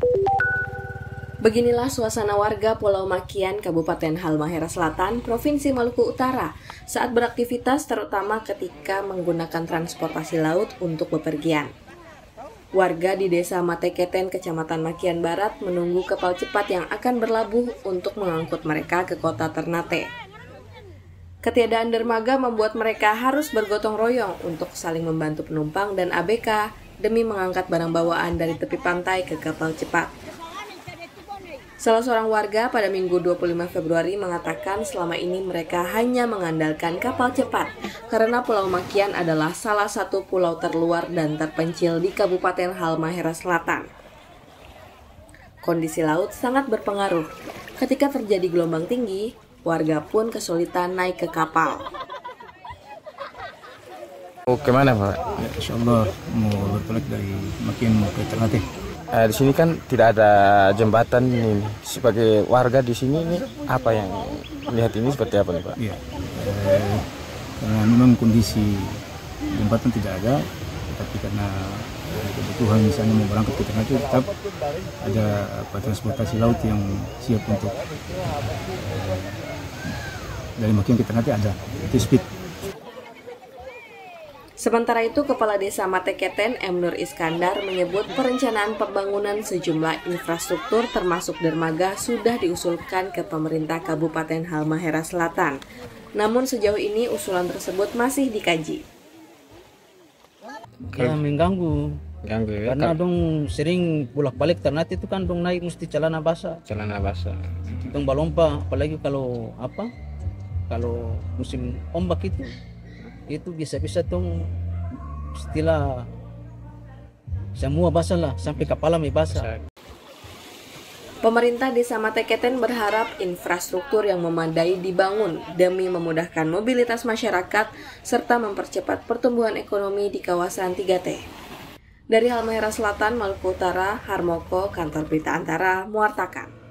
Beginilah suasana warga Pulau Makian, Kabupaten Halmahera Selatan, Provinsi Maluku Utara, saat beraktivitas terutama ketika menggunakan transportasi laut untuk bepergian. Warga di Desa Mateketen, Kecamatan Makian Barat menunggu kapal cepat yang akan berlabuh untuk mengangkut mereka ke kota Ternate. Ketiadaan dermaga membuat mereka harus bergotong royong untuk saling membantu penumpang dan ABK demi mengangkat barang bawaan dari tepi pantai ke kapal cepat. Salah seorang warga pada Minggu 25 Februari mengatakan selama ini mereka hanya mengandalkan kapal cepat karena Pulau Makian adalah salah satu pulau terluar dan terpencil di Kabupaten Halmahera Selatan. Kondisi laut sangat berpengaruh. Ketika terjadi gelombang tinggi, warga pun kesulitan naik ke kapal. Oh, kemana Pak? Ya, insya Allah mau bertolak dari Makian mau ke Ternate. Di sini kan tidak ada jembatan ini. Sebagai warga di sini ini apa yang lihat ini seperti apa nih Pak? Iya, karena memang kondisi jembatan tidak ada, tapi karena kebutuhan misalnya mau berangkat ke Ternate tetap ada transportasi laut yang siap untuk dari Makian ke Ternate ada, itu speed. Sementara itu, Kepala Desa Mateketen, M. Nur Iskandar, menyebut perencanaan pembangunan sejumlah infrastruktur termasuk dermaga sudah diusulkan ke pemerintah Kabupaten Halmahera Selatan. Namun sejauh ini usulan tersebut masih dikaji. Ya, mengganggu. Ganggu ya? Karena dong sering bolak-balik Ternate itu kan dong naik mesti celana basah. Celana basah. Dong balompa, apalagi kalau kalau musim ombak itu bisa-bisa dong istilah semua basah lah, sampai kepala basah. Pemerintah Desa Mateketen berharap infrastruktur yang memadai dibangun demi memudahkan mobilitas masyarakat serta mempercepat pertumbuhan ekonomi di kawasan 3T. Dari Halmahera Selatan, Maluku Utara, Harmoko, Kantor Berita Antara, mewartakan.